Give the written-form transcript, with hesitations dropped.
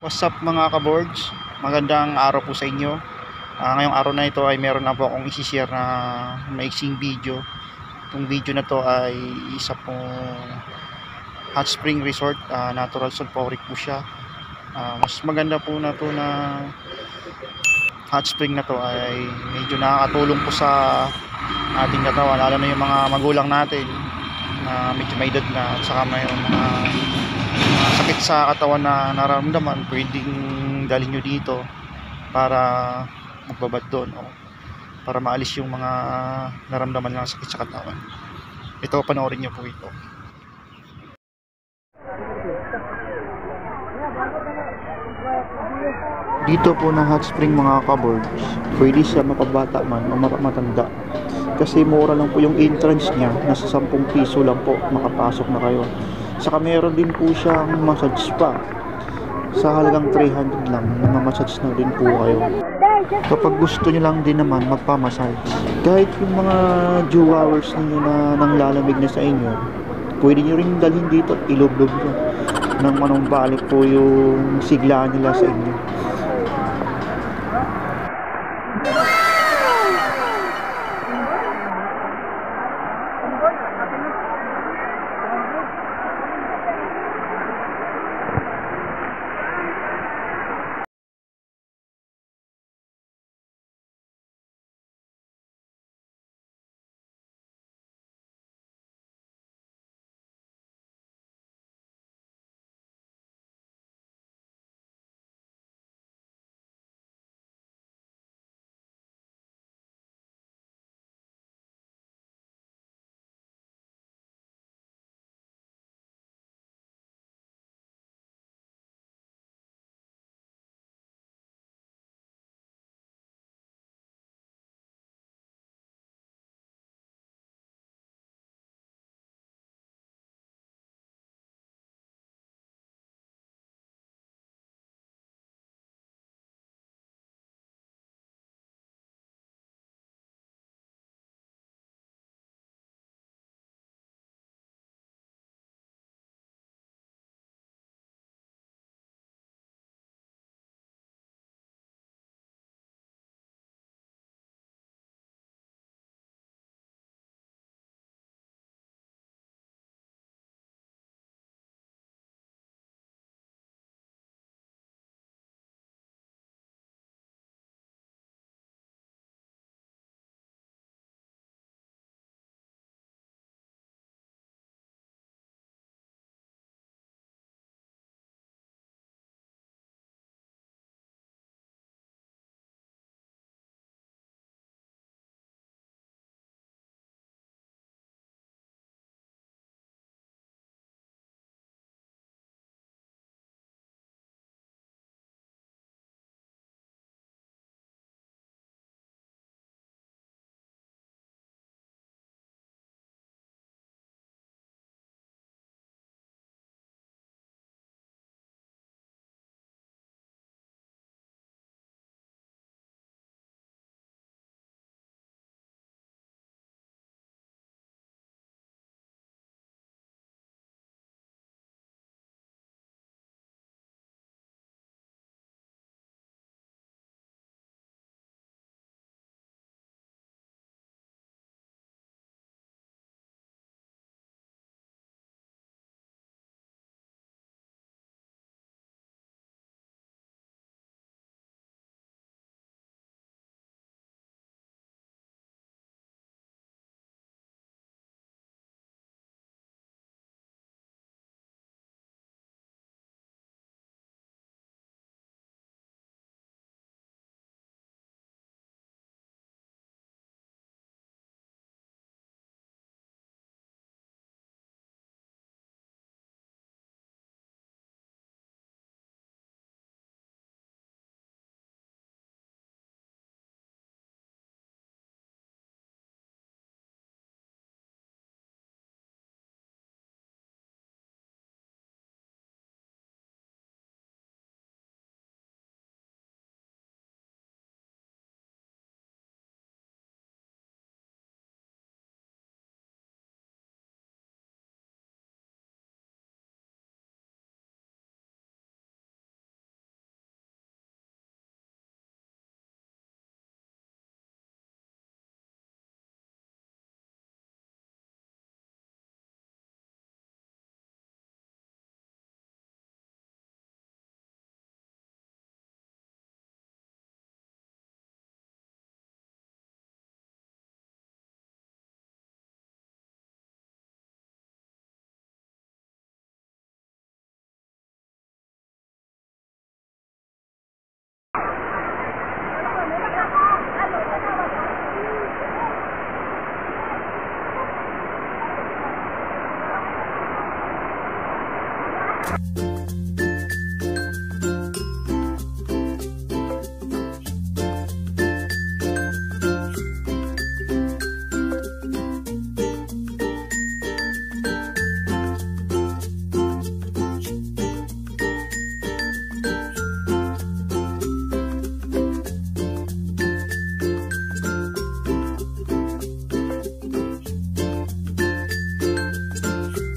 What's up mga ka-boards? Magandang araw po sa inyo. Ngayong araw na ito ay meron na po akong isi-share na maiksing video. Itong video na to ay isa pong hot spring resort, natural sulfuric po siya. Mas maganda po na to na hot spring na to ay medyo nakakatulong po sa ating katawan, lalo na yung mga magulang natin na medyo may edad na at saka mayroong mga sakit sa katawan na nararamdaman. Pwedeng dalhin nyo dito para magbabad doon o para maalis yung mga naramdaman ng sakit sa katawan. Ito, panoorin nyo po ito. Dito po na hot spring mga kaboards, pwede siya mapabata man o matanda. Kasi mura lang po yung entrance niya, nasa 10 piso lang po, makapasok na kayo. Saka meron din po siyang massage spa. Sa halagang 300 lang, namamasage na din po kayo. Kapag gusto nyo lang din naman magpamassage, kahit yung mga jowers ninyo na nanglalamig na sa inyo, pwede nyo rin dalhin dito at ilublob nyo nang manumbalik po yung sigla nila sa inyo.